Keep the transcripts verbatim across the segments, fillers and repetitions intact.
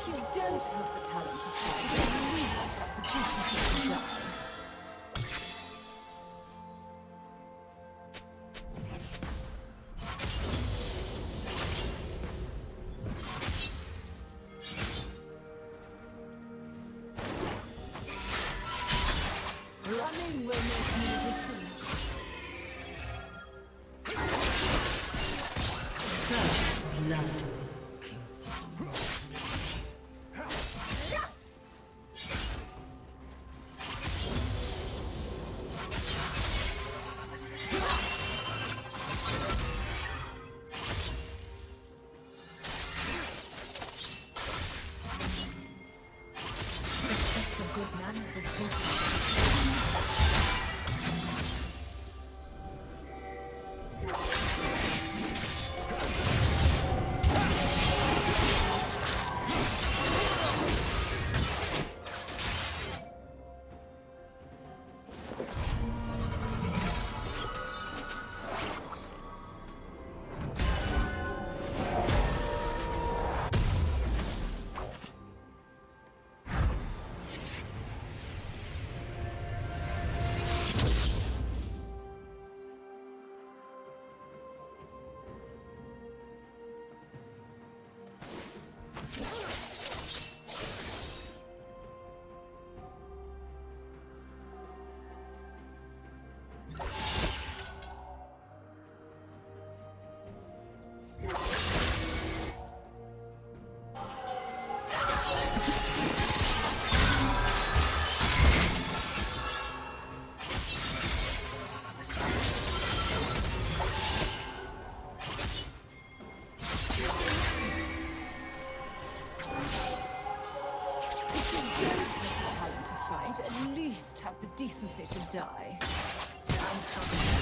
If you don't have the talent to fight, at least have the decency to die. Running will make me decrease. First blood. Have the decency to die. I'm coming.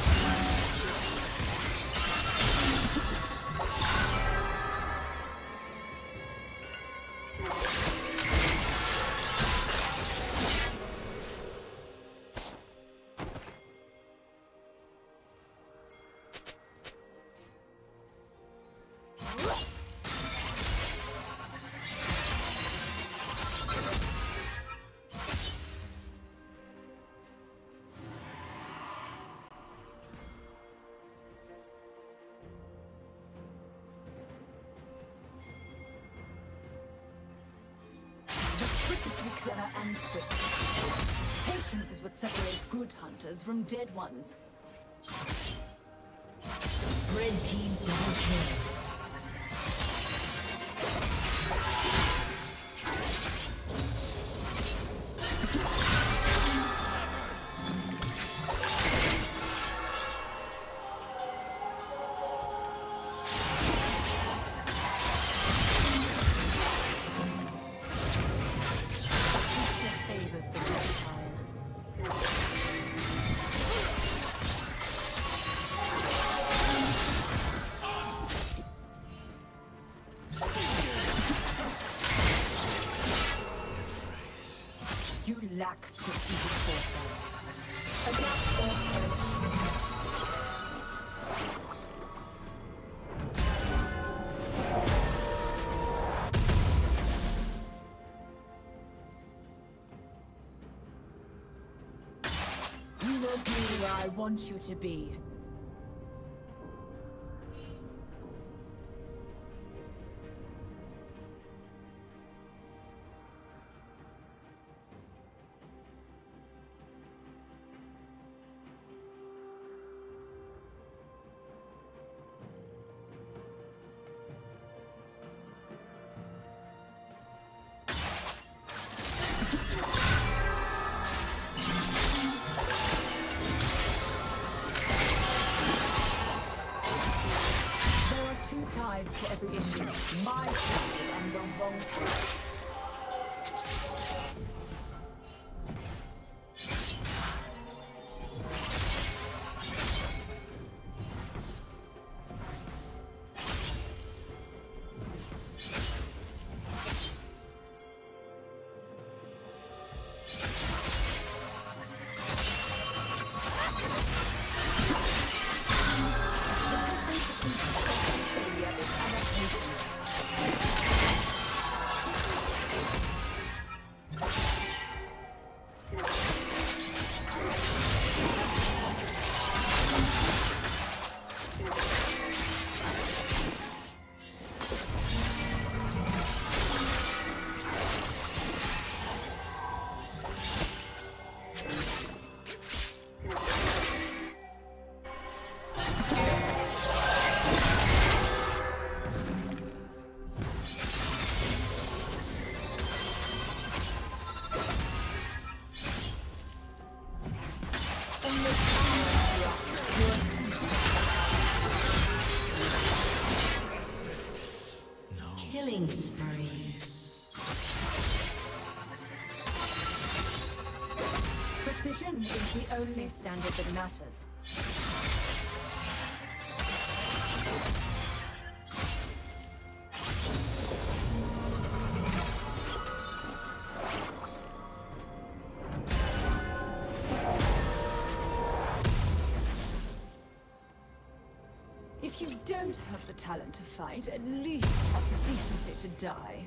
Clever and quick. Patience is what separates good hunters from dead ones. Red team double kill. Lack strategic foresight. Adapt or perish. You will be where I want you to be. To every issue, my side and the wrong side. the only standard that matters. If you don't have the talent to fight, at least have the decency to die.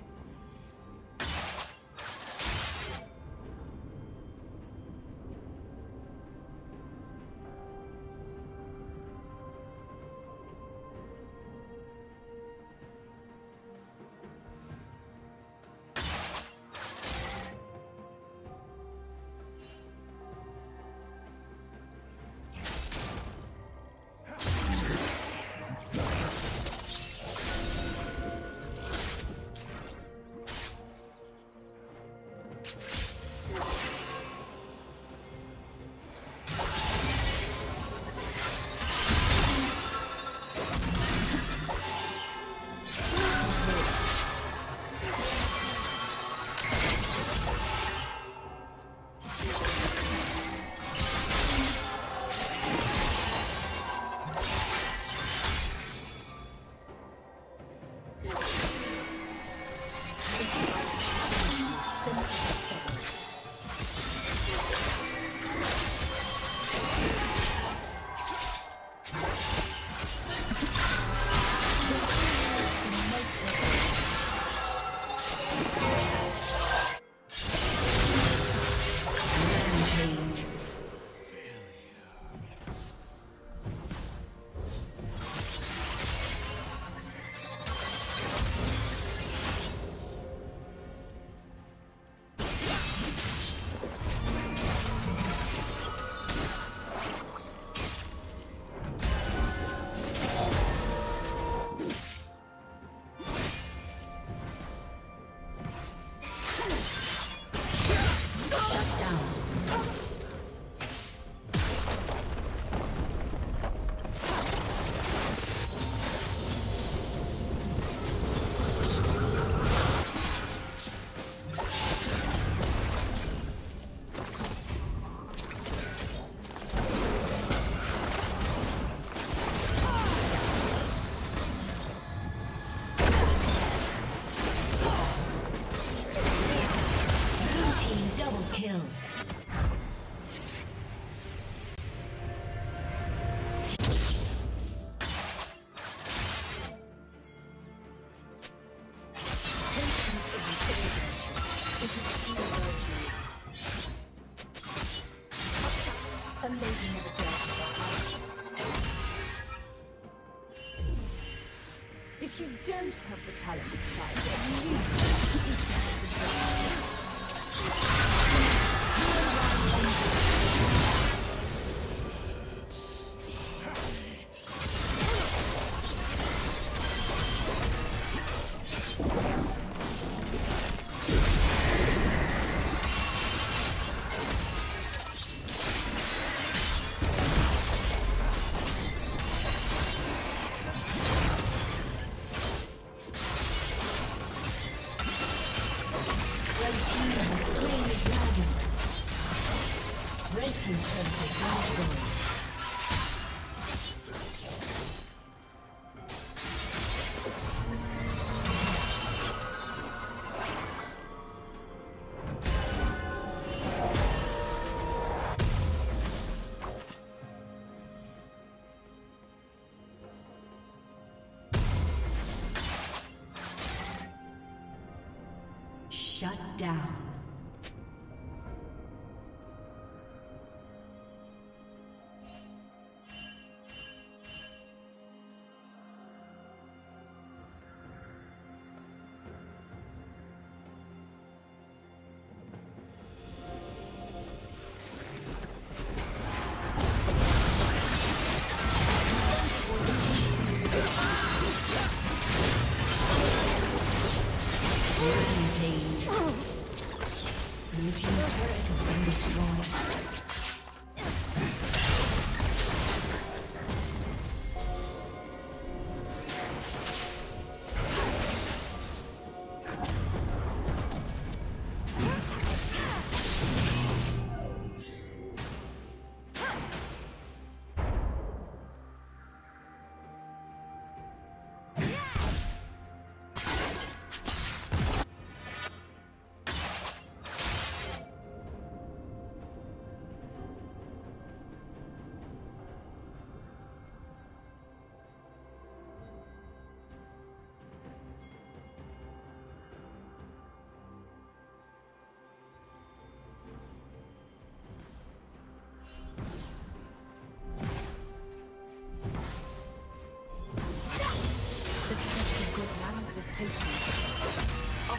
If you don't have the talent to fight, at least have the decency to die. Shut down.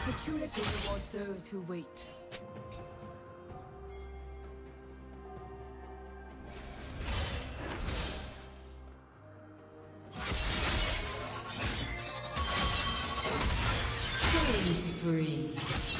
Opportunity rewards those who wait. Killing spree.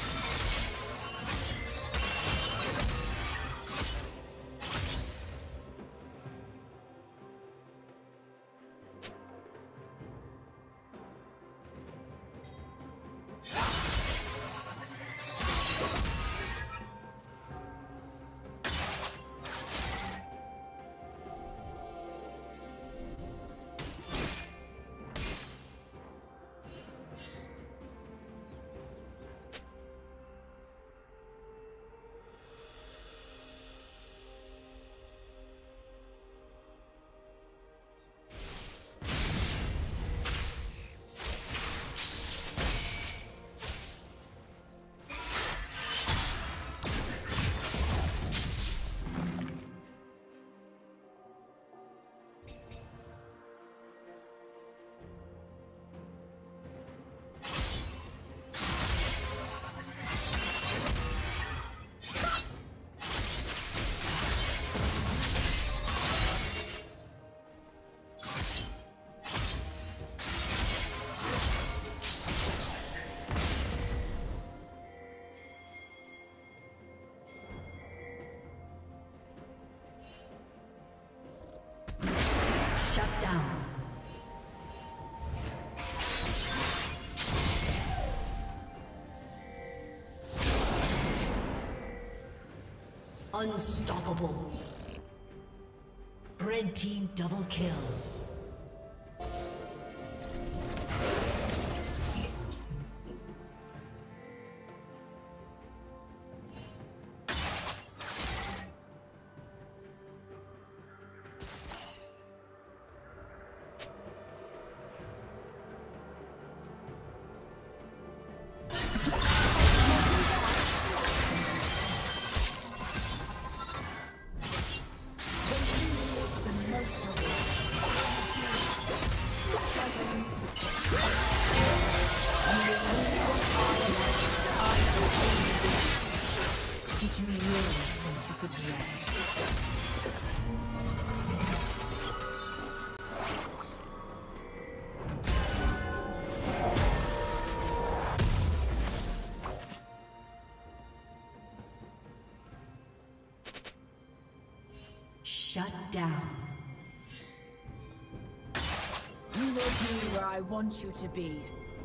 Unstoppable. Red team double kill. Shut down. You will be where I want you to be.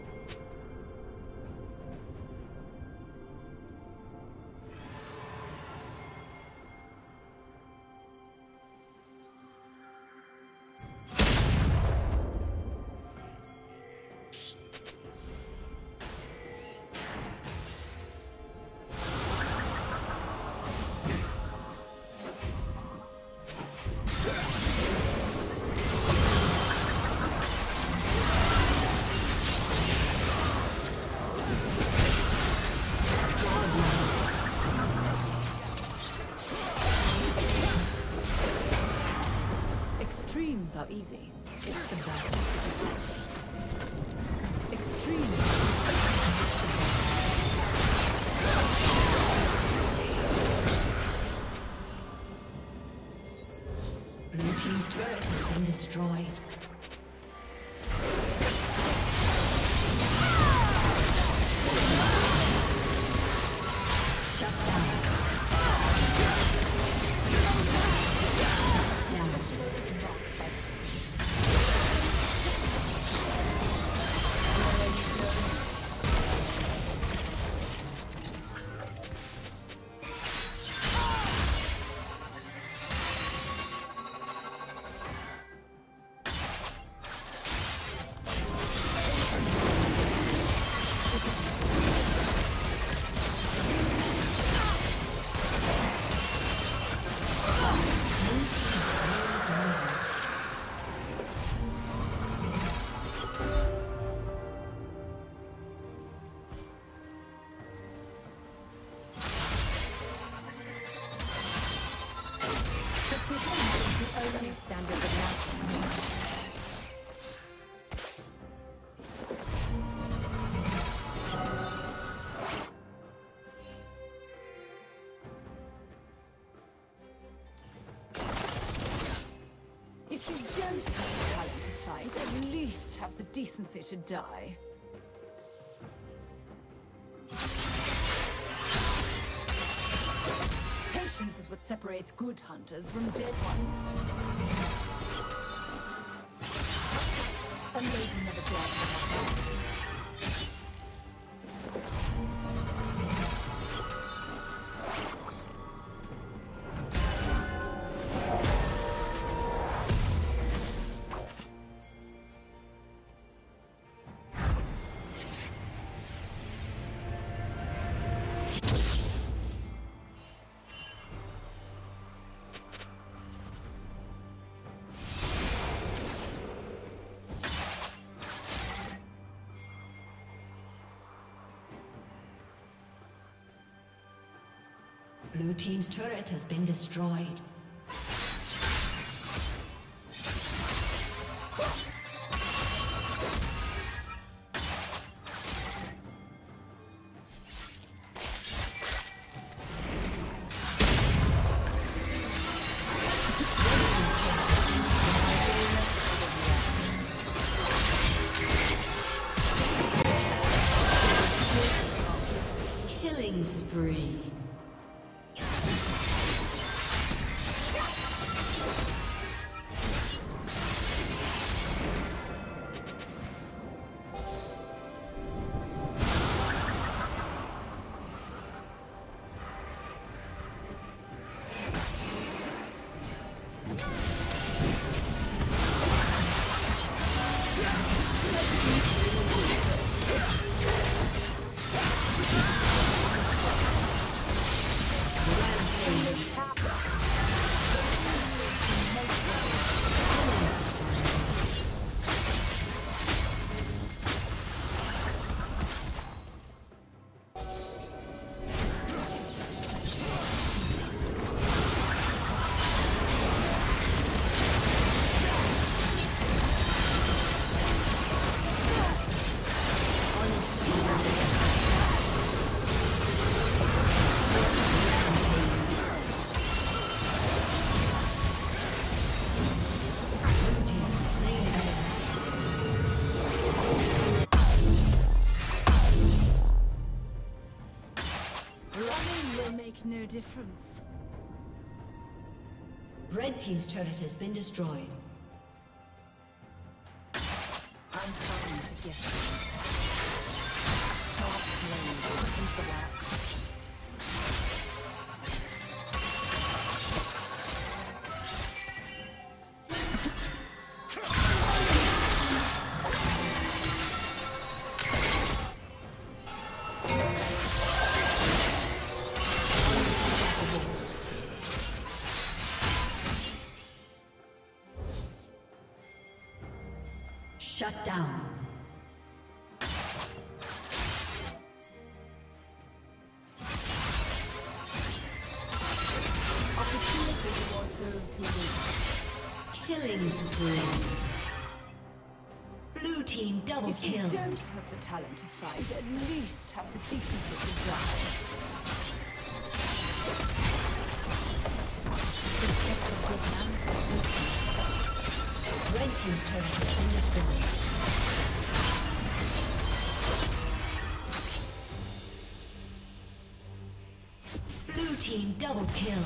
Are easy. It's the balance that is extreme. Blue team's turret has been destroyed. decency to die. Patience is what separates good hunters from dead ones. A maiden never dared to have that. Blue team's turret has been destroyed. Killing spree. No difference. Red team's turret has been destroyed. I'm coming to get you. Sharp blade into the wax. Shut down. Opportunity towards those who live. Killing spree. Blue team double if kill. If you don't have the talent to fight, at least have the decency to die. Red team's turret has been destroyed. Blue team double kill.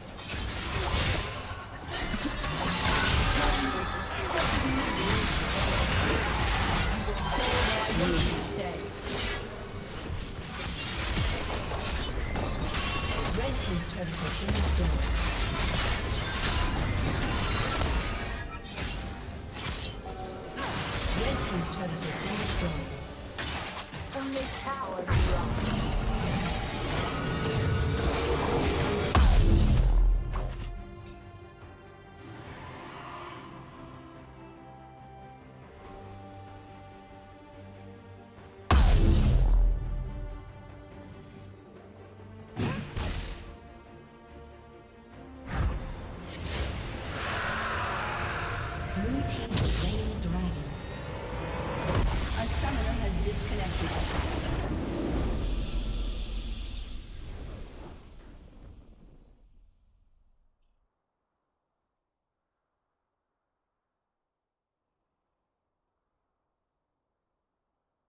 Red team's turret has been destroyed. Only cowards run. Blue team slain dragon. A summoner has disconnected.